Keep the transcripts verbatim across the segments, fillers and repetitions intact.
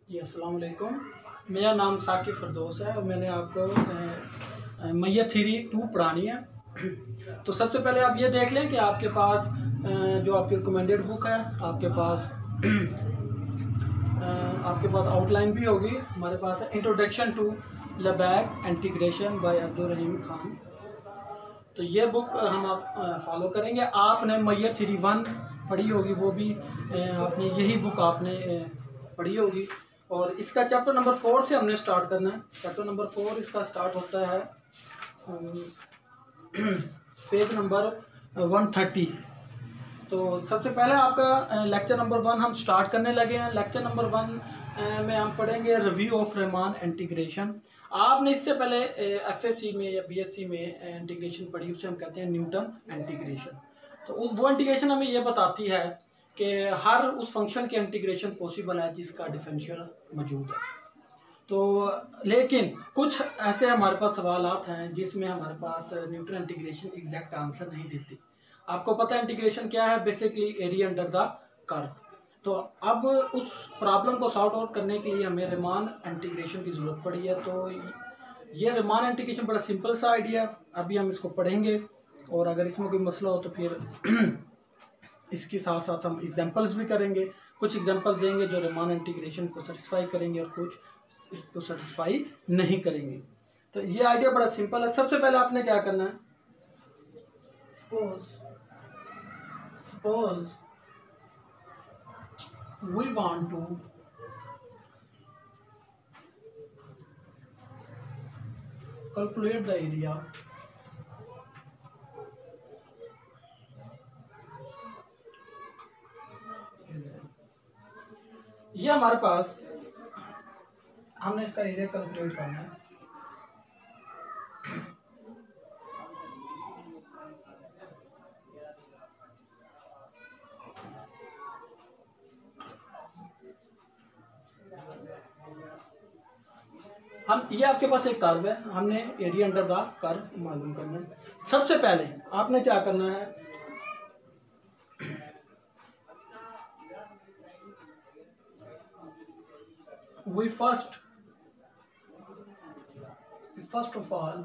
जी अस्सलाम वालेकुम। मेरा नाम साकिब फरदौस है और मैंने आपको मैयर थ्योरी टू पढ़ानी है। तो सबसे पहले आप ये देख लें कि आपके पास जो आपकी रिकमेंडेड बुक है, आपके पास आपके पास आउटलाइन भी होगी। हमारे पास है introduction to Lebesgue integration by Abdul Rahim Khan. तो ये बुक हम आप फॉलो करेंगे। आपने मैयर थ्योरी वन पढ़ी होगी, वो भी आपने यही बुक आपने पढ़ी होगी। और इसका चैप्टर नंबर फोर से हमने स्टार्ट करना है। चैप्टर नंबर फोर इसका स्टार्ट होता है पेज नंबर वन थर्टी। तो सबसे पहले आपका लेक्चर नंबर वन हम स्टार्ट करने लगे हैं। लेक्चर नंबर वन में हम पढ़ेंगे रिव्यू ऑफ रीमान इंटीग्रेशन। आपने इससे पहले एफएससी में या बीएससी में इंटीग्रेशन पढ़ी, उसे हम कहते हैं न्यूटन इंटीग्रेशन। तो वो इंटीग्रेशन हमें ये बताती है कि हर उस फंक्शन के इंटीग्रेशन पॉसिबल है जिसका डिफरेंशियल मौजूद है। तो लेकिन कुछ ऐसे हमारे पास सवालात हैं जिसमें हमारे पास न्यूटन इंटीग्रेशन एग्जैक्ट आंसर नहीं देती। आपको पता है इंटीग्रेशन क्या है, basically area under the curve. तो अब उस प्रॉब्लम को सॉर्ट आउट करने के लिए हमें रीमान इंटीग्रेशन की ज़रूरत पड़ी है। तो ये रीमान इंटीग्रेशन बड़ा सिंपल सा आइडिया, अभी हम इसको पढ़ेंगे और अगर इसमें कोई मसला हो तो फिर इसके साथ साथ हम एग्जांपल्स भी करेंगे। कुछ एग्जांपल देंगे जो रीमान इंटीग्रेशन को सेटिस्फाई करेंगे और कुछ इसको सेटिस्फाई नहीं करेंगे। तो ये आइडिया बड़ा सिंपल है। सबसे पहले आपने क्या करना है, suppose suppose we want to calculate the area ये हमारे पास हमने इसका एरिया कैलकुलेट करना है। हम ये आपके पास एक कर्व है, हमने एरिया अंडर द कर्व मालूम करना है। सबसे पहले आपने क्या करना है, we first first of all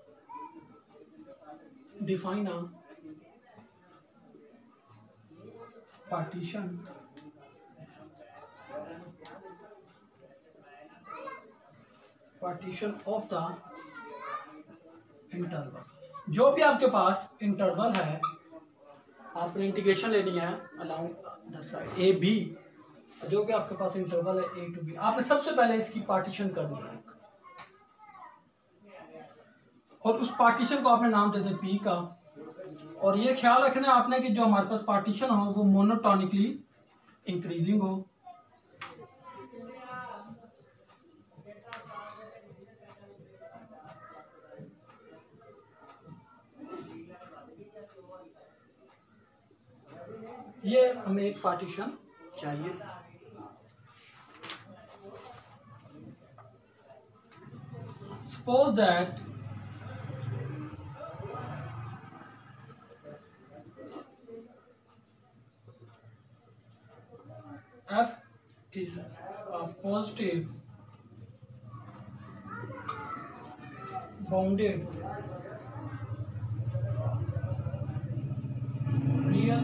define a partition partition of the interval। जो भी आपके पास इंटरवल है, आपने इंटीग्रेशन लेनी है along the side A B. जो कि आपके पास इंटरवल है ए टू बी, आपने सबसे पहले इसकी पार्टीशन करनी है और उस पार्टीशन को आपने नाम दे दें पी का। और ये ख्याल रखना है आपने कि जो हमारे पास पार्टीशन हो वो मोनोटोनिकली इंक्रीजिंग हो। ये हमें एक पार्टीशन चाहिए। Suppose that f is a positive bounded real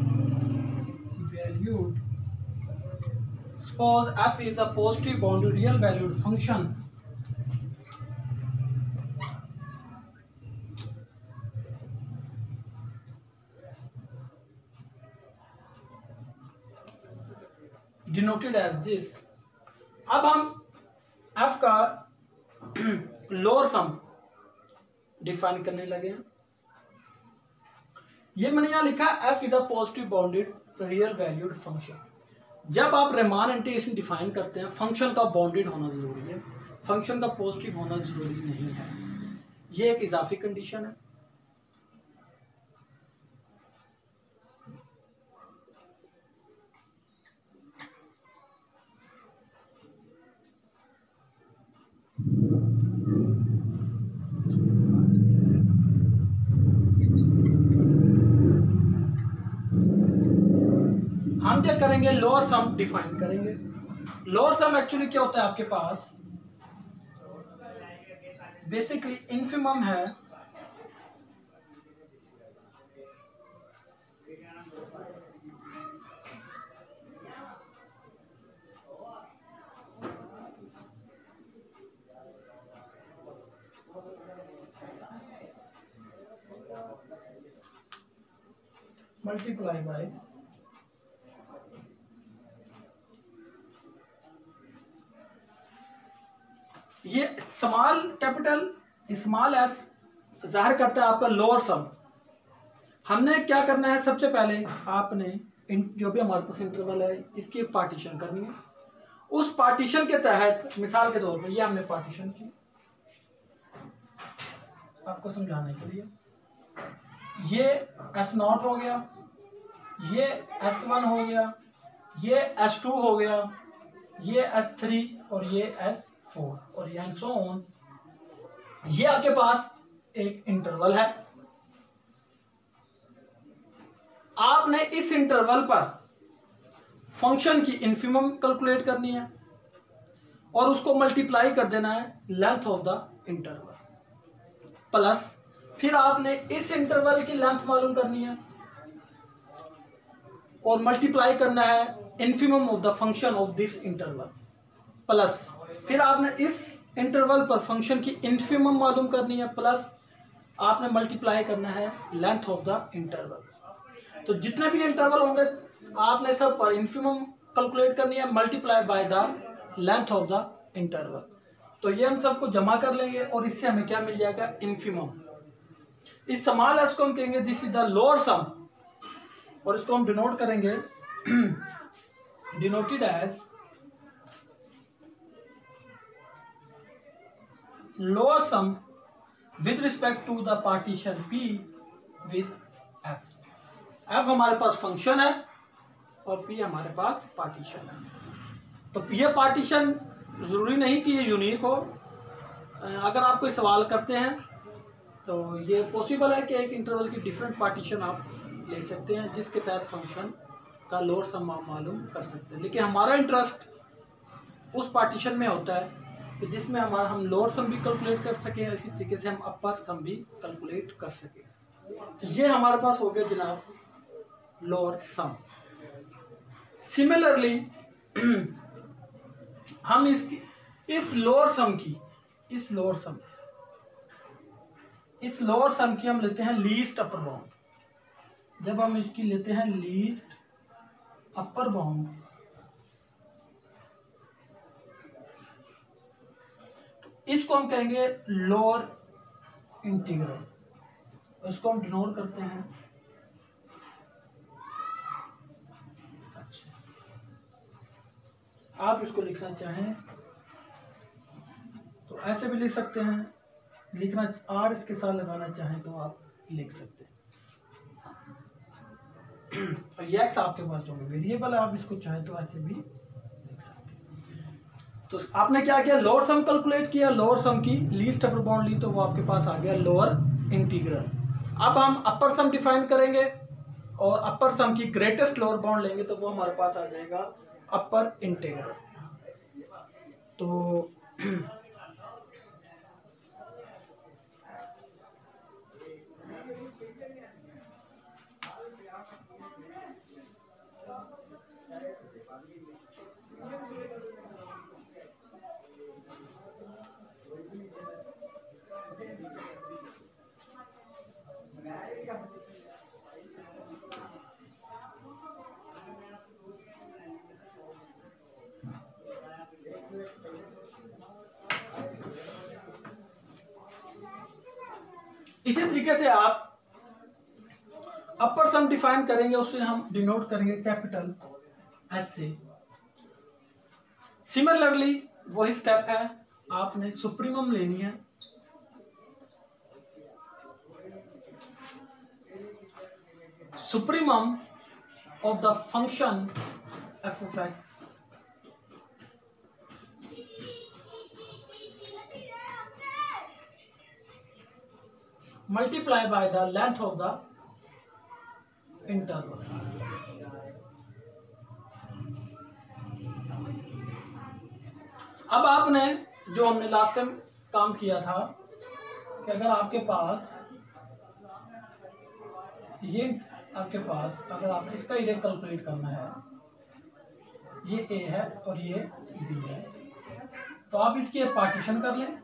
valued suppose f is a positive bounded real valued function denoted as this. अब हम f का लोअर सम डिफाइन करने लगे हैं। ये मैंने यहां लिखा f is a positive bounded real valued function. जब आप रीमान इंटीग्रेशन डिफाइन करते हैं, फंक्शन का बाउंडेड होना जरूरी है, फंक्शन का पॉजिटिव होना जरूरी नहीं है। ये एक इजाफी कंडीशन है। हम क्या करेंगे, लोअर सम डिफाइन करेंगे। लोअर सम एक्चुअली क्या होता है आपके पास, बेसिकली इन्फिमम है मल्टीप्लाई बाय ये स्मॉल कैपिटल स्मॉल एस जाहिर करता है आपका लोअर सम। हमने क्या करना है, सबसे पहले आपने जो भी हमारे पास इंटरवल है इसकी पार्टीशन करनी है। उस पार्टीशन के तहत मिसाल के तौर पर ये हमने पार्टीशन की आपको समझाने के लिए, ये एस नॉट हो गया, ये एस वन हो गया, ये एस टू हो गया, ये एस थ्री और ये एस फोर और ये सो ऑन। ये आपके पास एक इंटरवल है। आपने इस इंटरवल पर फंक्शन की इन्फिमम कैलकुलेट करनी है और उसको मल्टीप्लाई कर देना है length of the interval, plus फिर आपने इस इंटरवल की लेंथ मालूम करनी है और मल्टीप्लाई करना है infimum of the function of this interval, plus फिर आपने इस इंटरवल पर फंक्शन की इन्फिमम मालूम करनी है, प्लस आपने मल्टीप्लाई करना है लेंथ ऑफ द इंटरवल। तो जितने भी इंटरवल होंगे आपने सब पर इन्फिमम कैलकुलेट करनी है multiply by the length of the interval. तो ये हम सबको जमा कर लेंगे और इससे हमें क्या मिल जाएगा, इन्फिमम। इस स्मॉल एस को हम कहेंगे this is the lower sum और इसको हम डिनोट करेंगे denoted as lower sum with respect to the partition P with F। F हमारे पास फंक्शन है और P हमारे पास पार्टीशन है। तो ये पार्टीशन जरूरी नहीं कि ये यूनिक हो। अगर आप कोई सवाल करते हैं तो ये पॉसिबल है कि एक इंटरवल की डिफरेंट पार्टीशन आप ले सकते हैं जिसके तहत फंक्शन का लोअर सम आप मालूम कर सकते हैं। लेकिन हमारा इंटरेस्ट उस पार्टीशन में होता है कि जिसमें हमारा हम लोअर सम भी कैलकुलेट कर सकें, इसी तरीके से हम अपर सम भी कैलकुलेट कर सकें। तो ये हमारे पास हो गया जनाब लोअर सम। सिमिलरली हम इसकी इस लोअर सम की इस लोअर सम इस लोअर सम की हम लेते हैं लीस्ट अपर बाउंड। जब हम इसकी लेते हैं लीस्ट अपर बाउंड तो इसको हम कहेंगे लोअर इंटीग्रल। इसको हम डिनोट करते हैं अच्छा, आप इसको लिखना चाहें तो ऐसे भी लिख सकते हैं, लिखना आर इसके साथ लगाना चाहें तो आप लिख सकते हैं। और ये एक्स आपके पास जो वेरिएबल है आप इसको चाहें तो ऐसे भी लिख सकते हैं। तो आपने क्या किया, लोअर सम कैलकुलेट किया, लोअर सम की लीस्ट अपर बाउंड ली तो वो आपके पास आ गया लोअर इंटीग्रल। अब हम अपर सम डिफाइन करेंगे और अपर सम की ग्रेटेस्ट लोअर बाउंड लेंगे तो वो हमारे पास आ जाएगा अपर इंटीग्रल। तो इसी तरीके से आप अपर सम डिफाइन करेंगे, उससे हम डिनोट करेंगे कैपिटल एस से। सिमिलरली वही स्टेप है, आपने सुप्रीमम लेनी है। Supremum of the function F of X multiply by the length of the interval। अब आपने जो हमने लास्ट टाइम काम किया था कि अगर आपके पास ये आपके पास अगर आप इसका एरिया कैलकुलेट करना है, ये ए है और ये बी है, तो आप इसकी एक पार्टीशन कर लें।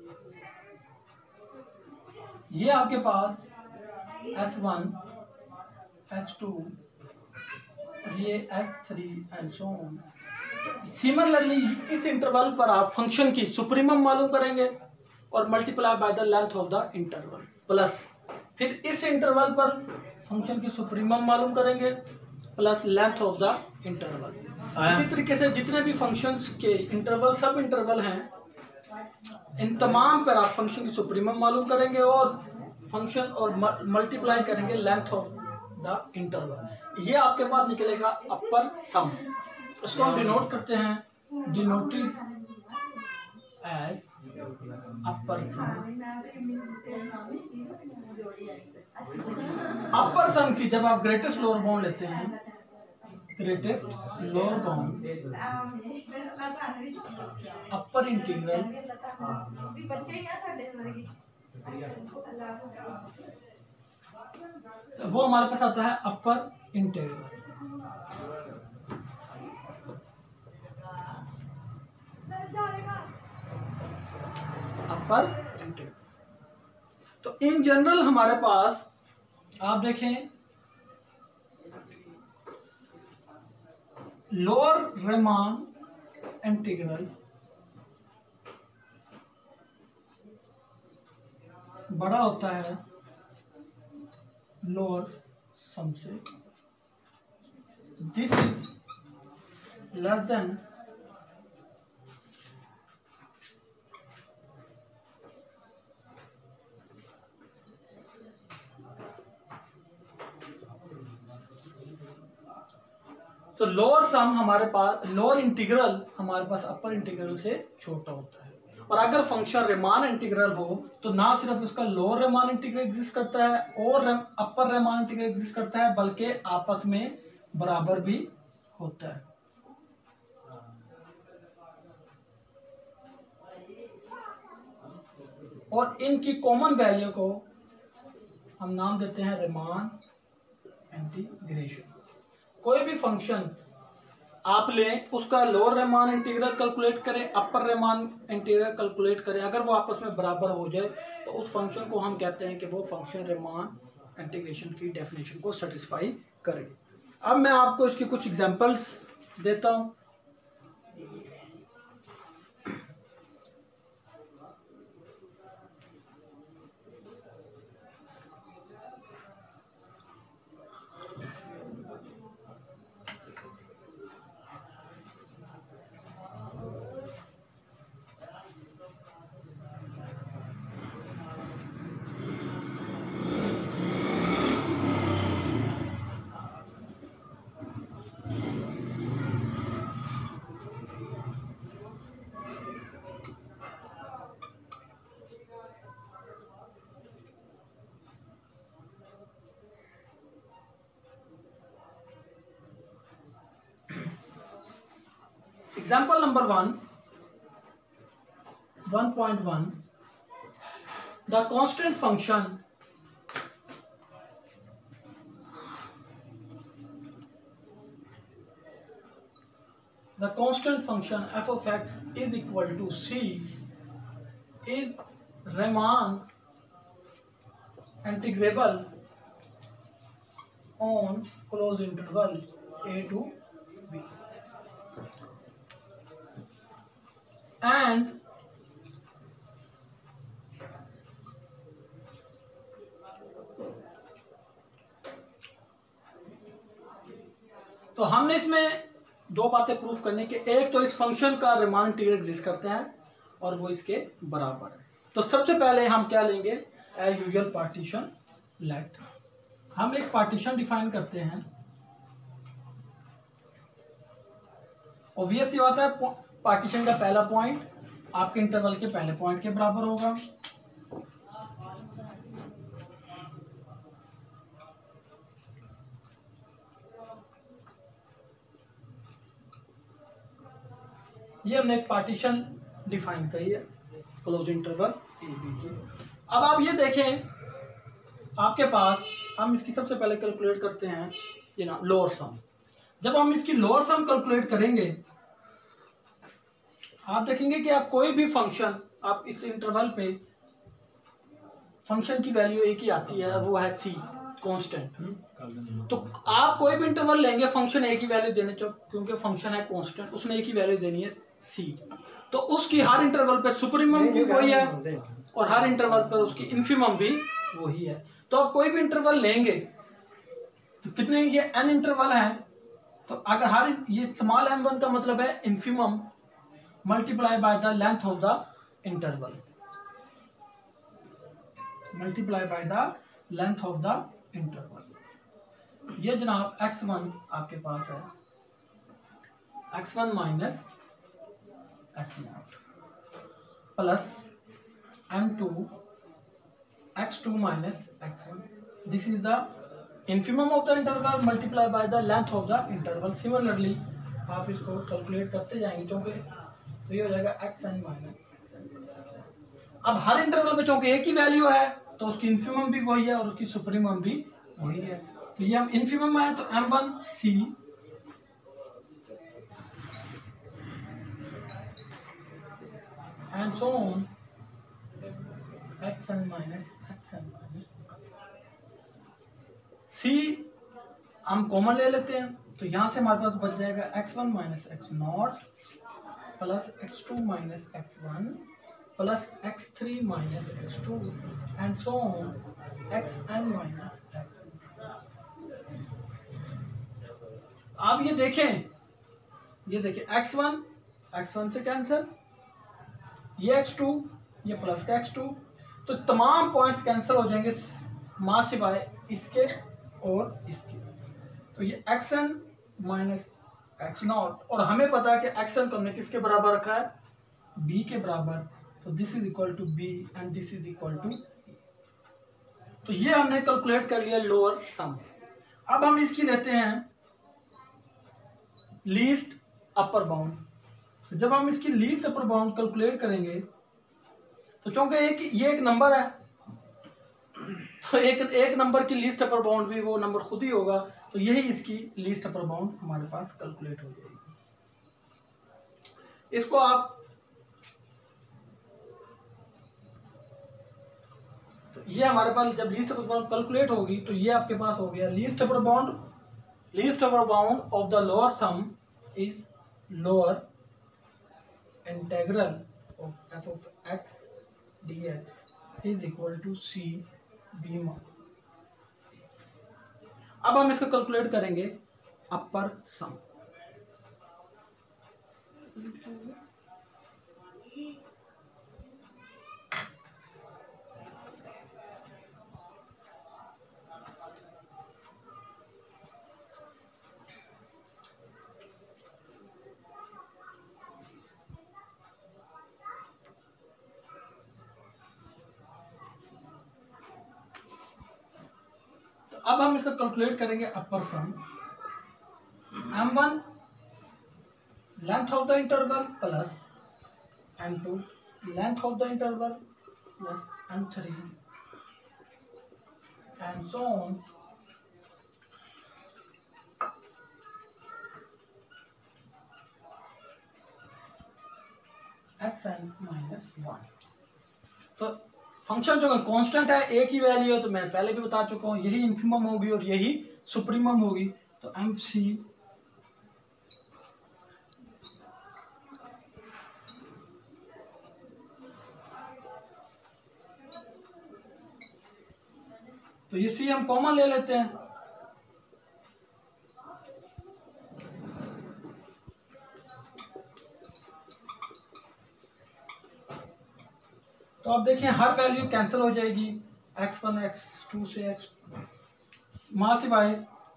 ये आपके पास एस वन, एस टू, ये S three and so on. Similarly इस इंटरवल पर आप फंक्शन की सुप्रीमम मालूम करेंगे और multiply by the length of the interval, plus फिर इस इंटरवल पर फंक्शन की सुप्रीमम मालूम करेंगे plus length of the interval. इसी तरीके से जितने भी फंक्शंस के इंटरवल सब इंटरवल हैं, इन तमाम पर आप फंक्शन की सुप्रीमम मालूम करेंगे और फंक्शन और मल्टीप्लाई करेंगे लेंथ ऑफ द इंटरवल। ये आपके पास निकलेगा अपर सम। उसको हम डिनोट करते हैं, डिनोटेड एज अपर सम। अपर सम की जब आप ग्रेटेस्ट लोअर बाउंड लेते हैं, greatest lower bound upper integral, तो वो हमारे पास आता है अपर इंटीग्रल। अपर इंटीग्रल। तो इन जनरल हमारे पास आप देखें लोअर रीमान इंटीग्रल बड़ा होता है लोअर सम से, दिस इज लेस देन तो लोअर सम हमारे पास, लोअर इंटीग्रल हमारे पास अपर इंटीग्रल से छोटा होता है। और अगर फंक्शन रीमान इंटीग्रल हो तो ना सिर्फ इसका लोअर रीमान इंटीग्रल एग्जिस्ट करता है और अपर रीमान इंटीग्रल एग्जिस्ट करता है, बल्कि आपस में बराबर भी होता है। और इनकी कॉमन वैल्यू को हम नाम देते हैं रीमान इंटीग्रेशन। कोई भी फंक्शन आप लें, उसका लोअर रीमान इंटीग्रल कैलकुलेट करें, अपर रीमान इंटीग्रल कैलकुलेट करें, अगर वो आपस में बराबर हो जाए तो उस फंक्शन को हम कहते हैं कि वो फंक्शन रीमान इंटीग्रेशन की डेफिनेशन को सेटिस्फाई करे। अब मैं आपको इसकी कुछ एग्जांपल्स देता हूं। Example number one, one point one, the constant function the constant function f of x is equal to c is Riemann integrable on closed interval a to b, and तो हमने इसमें दो बातें प्रूफ करने के, एक तो इस फंक्शन का रीमान इंटीग्रल एग्जिस्ट करता है और वो इसके बराबर है। तो सबसे पहले हम क्या लेंगे, एज यूजुअल पार्टीशन लेट। हम एक पार्टीशन डिफाइन करते हैं। ऑब्वियस ये बात है, पार्टीशन का पहला पॉइंट आपके इंटरवल के पहले पॉइंट के बराबर होगा। ये हमने एक पार्टीशन डिफाइन करी है क्लोज इंटरवल ए बी की। अब आप ये देखें, आपके पास हम इसकी सबसे पहले कैलकुलेट करते हैं ये ना लोअर सम। जब हम इसकी लोअर सम कैलकुलेट करेंगे, आप देखेंगे कि आप कोई भी फंक्शन, आप इस इंटरवल पे फंक्शन की वैल्यू एक ही आती है, वो है सी कांस्टेंट। तो आप कोई भी इंटरवल लेंगे, फंक्शन एक ही वैल्यू देने चाहिए, क्योंकि फंक्शन है कांस्टेंट, उसने एक ही वैल्यू देनी है सी। तो उसकी हर इंटरवल पे सुप्रीमम भी वही है और हर इंटरवल पर उसकी इन्फीमम भी वही है। तो आप कोई भी इंटरवल लेंगे तो कितने, ये एन इंटरवल है, तो अगर हर ये स्मॉल एम वन का मतलब है infimum multiply by the length of the interval, multiply by the length of the interval. ये जनाब एक्स वन आपके पास है, X one minus X naught plus M two X two minus X one. This is the infimum of the interval multiply by the length of the interval. Similarly आप इसको calculate करते जाएंगे, चूंकि तो ये हो जाएगा एक्स एन माइनस। अब हर इंटरवल में चूंकि एक ही वैल्यू है तो उसकी इन्फीमम भी वही है और उसकी सुप्रीमम भी वही है। तो ये हम इन्फीमम है तो M one C and so on X N minus X N minus C हम कॉमन ले लेते हैं, तो यहां से हमारे पास बच जाएगा X one minus X naught plus X two minus X one plus X three minus X two and so on X N minus X. आप ये देखें, ये देखें एक्स वन एक्स वन से कैंसिल, ये एक्स टू ये plus का X two, तो तमाम पॉइंट्स कैंसिल हो जाएंगे मां सिवाय इसके और इसके। तो ये X N minus X naught, और हमें पता है कि एक्स एन को हमने किसके बराबर रखा है, बी के बराबर, तो this is equal to B and this is equal to. तो ये हमने कैलकुलेट कर लिया लोअर सम। अब हम इसकी लेते हैं लीस्ट अपर बाउंड। तो जब हम इसकी लीस्ट अपर बाउंड कैलकुलेट करेंगे, तो चूंकि एक ये एक नंबर है, तो एक एक नंबर की लीस्ट अपर बाउंड भी वो नंबर खुद ही होगा, तो यही इसकी लीस्ट अपर बाउंड हमारे पास कैलकुलेट हो जाएगी। इसको आप, तो ये हमारे पास जब लीस्ट अपर बाउंड कैलकुलेट होगी तो ये आपके पास हो गया least upper bound. Least upper bound of the lower sum is lower integral of F of X D X is equal to C B मा। अब हम इसको कैलकुलेट करेंगे अपर सम। अब हम इसका कैलकुलेट करेंगे upper sum. M one length of the interval plus M two length of the interval plus M three and so on X N minus one. तो फंक्शन जो कांस्टेंट है, एक ही वैल्यू है, तो मैं पहले भी बता चुका हूं, यही इन्फीमम होगी और यही सुप्रीमम होगी। तो एम सी तो ये सी हम कॉमन ले लेते हैं, तो आप देखिए हर वैल्यू कैंसिल हो जाएगी, एक्स वन एक्स टू से एक्स मां सिवाय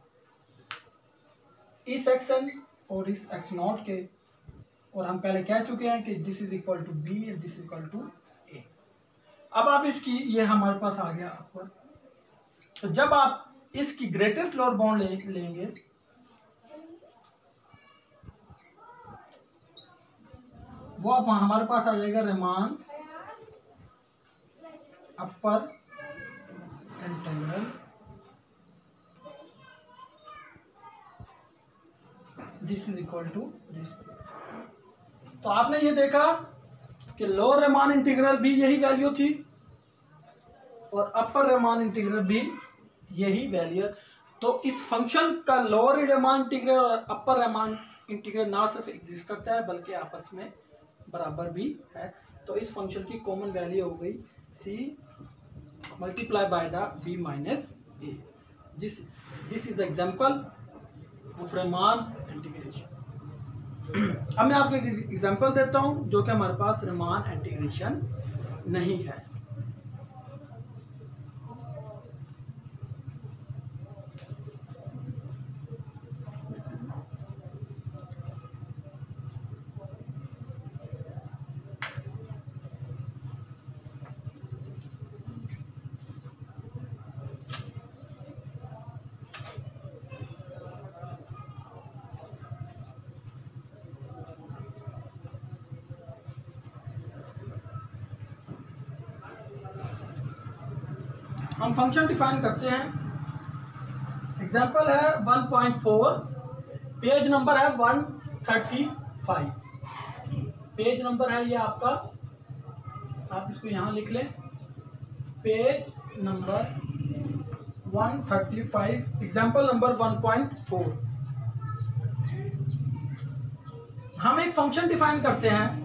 इस एक्स एन और इस एक्स नॉट के, और हम पहले कह चुके हैं कि this is equal to B and this is equal to A. अब आप इसकी, ये हमारे पास आ गया अपर। तो जब आप इसकी ग्रेटेस्ट लोअर बाउंड ले, लेंगे वो अब हमारे पास आ जाएगा Riemann upper integral this is equal to this. तो आपने ये देखा कि लोअर रेमान इंटीग्रल भी यही वैल्यू थी और अपर रेमान इंटीग्रल भी यही वैल्यू। तो इस फंक्शन का लोअर रेमान इंटीग्रल और अपर रेमान इंटीग्रल ना सिर्फ एग्जिस्ट करता है बल्कि आपस में बराबर भी है। तो इस फंक्शन की कॉमन वैल्यू हो गई C multiply by the B minus A. This this is the example of Riemann integration. अब मैं आपको एक एग्जांपल देता हूं जो कि हमारे पास रेमान इंटीग्रेशन नहीं है। हम फंक्शन डिफाइन करते हैं। एग्जांपल है one point four, page number है one thirty five. Page number है ये आपका, आप इसको यहां लिख लें, page number one thirty five, example number one point four. हम एक फंक्शन डिफाइन करते हैं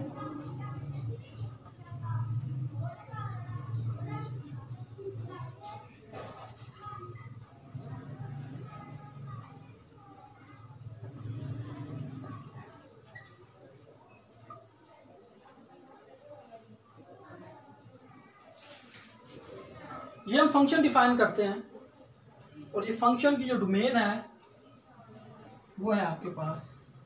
ये हम फंक्शन डिफाइन करते हैं और ये फंक्शन की जो डोमेन है वो है आपके पास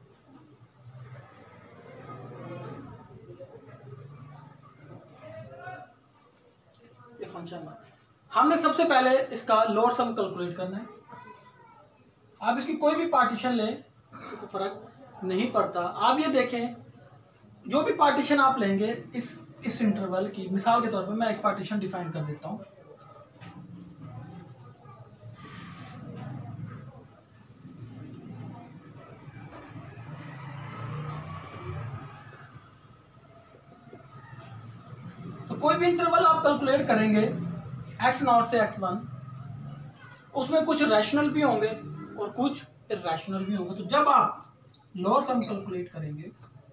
ये फंक्शन है। हमने सबसे पहले इसका लोअर सम कैलकुलेट करना है। आप इसकी कोई भी पार्टीशन लें, इससे कोई फर्क नहीं पड़ता। आप ये देखें, जो भी पार्टीशन आप लेंगे इस इस इंटरवल की, मिसाल के तौर पे मैं एक पार्टीशन डिफाइन कर देता हूं। कोई भी इंटरवल आप कैलकुलेट करेंगे एक्स नॉट से एक्स वन, उसमें कुछ रैशनल भी होंगे और कुछ इरैशनल भी होंगे। तो जब आप लोअर सम कैलकुलेट करेंगे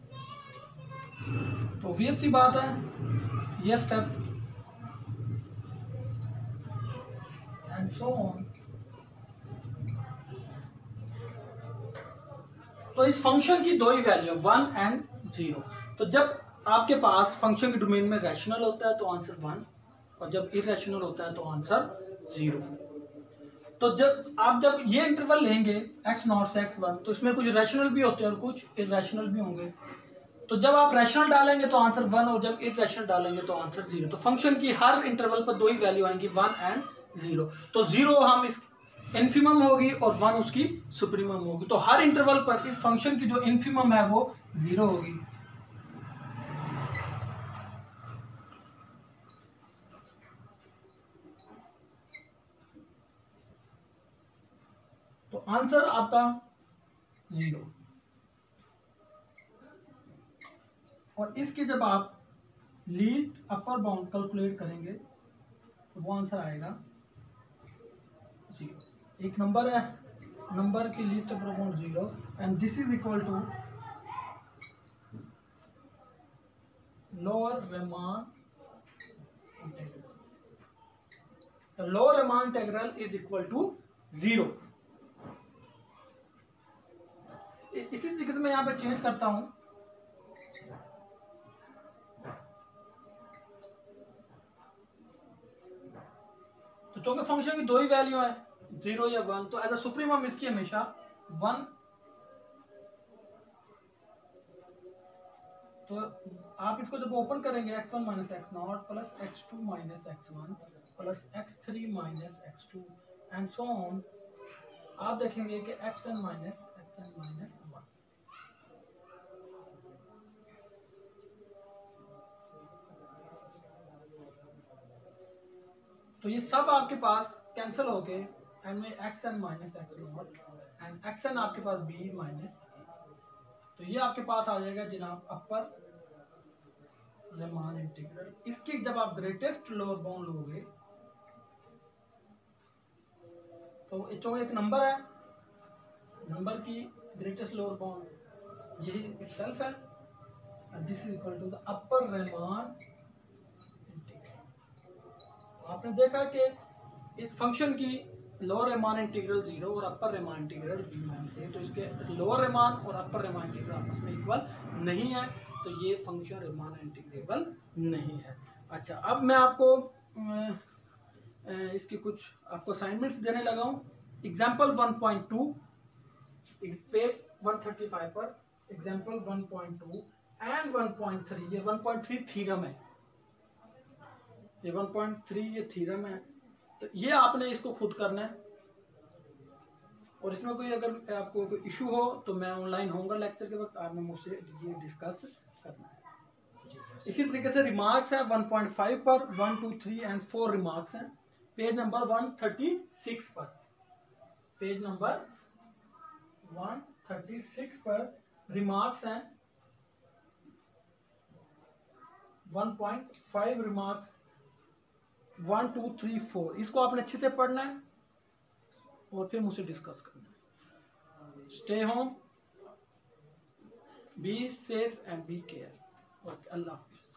तो ऑब्वियस सी बात है ये स्टेप एंड सो ऑन। तो इस फंक्शन की दो ही वैल्यू वन एंड जीरो। तो जब आपके पास फंक्शन के डोमेन में रैशनल होता है तो आंसर वन और जब इरेशनल होता है तो आंसर जीरो। तो जब आप जब ये इंटरवल लेंगे एक्स नॉट से एक्स वन तो इसमें कुछ रैशनल भी होते हैं और कुछ इरेशनल भी होंगे। तो जब आप रैशनल डालेंगे तो आंसर वन और जब इरेशनल डालेंगे तो आंसर जीरो। तो फंक्शन की हर इंटरवल पर दो ही वैल्यू आएंगी, वन एंड जीरो। तो जीरो हम इस इन्फिमम होगी और वन उसकी सुप्रीमम होगी। तो हर इंटरवल पर इस फंक्शन की जो इन्फिमम है वो जीरो होगी। तो आंसर आपका जीरो। और इसकी जब आप लीस्ट अपर बाउंड कैलकुलेट करेंगे तो वो आंसर आएगा जीरो। एक नंबर है, नंबर की least upper bound zero and this is equal to lower Riemann integral. The lower Riemann integral is equal to zero. इसी तरीके से मैं यहां पे चेंज करता हूं, तो चूंकि फंक्शन की दो ही वैल्यू है जीरो या वन, तो एज अ सुप्रीमम इसकी हमेशा वन। तो आप इसको जब ओपन करेंगे X one minus X naught plus X two minus X one plus X three minus X two and so on, आप देखेंगे कि X N minus X N minus one. तो ये सब आपके पास कैंसिल हो गए एंड में X N minus X naught and X N आपके पास बी माइनस, तो ये आपके पास आ जाएगा जनाब अपर रीमान इंटीग्रल। इसकी जब आप ग्रेटेस्ट लोअर बाउंड लोगे तो जो एक नंबर है, नंबर की ग्रेटेस्ट लोअर बाउंड यही इटसेल्फ है, and this is equal to the upper Riemann integral. आपने देखा कि इस फंक्शन की लोअर रीमान इंटीग्रल जीरो और upper Riemann integral B minus A, तो इसके लोअर रीमान और अपर रीमान इंटीग्रल आपस में इक्वल नहीं है, तो ये फंक्शन रीमान इंटीग्रेबल नहीं है। अच्छा, अब मैं आपको इसकी कुछ आपको असाइनमेंट्स देने लगा हूँ। Example one point two page one thirty five पर, example one point two and one point three, ये वन पॉइंट थ्री थीरम है, ये वन पॉइंट थ्री ये थीरम है, तो ये आपने इसको खुद करना है। और इसमें कोई अगर आपको कोई इशू हो तो मैं ऑनलाइन होऊंगा लेक्चर के वक्त, आपने मुझसे ये डिस्कस करना है। इसी तरीके से रिमार्क्स है वन पॉइंट फाइव पर, one two three and four remarks हैं page number one thirty six पर, page number one thirty six पर रिमार्क्स हैं one point five remarks one two three four, इसको आपने अच्छे से पढ़ना है और फिर मुझसे डिस्कस करना है। Stay home, be safe and be care. Okay, अल्लाह हाफिज़।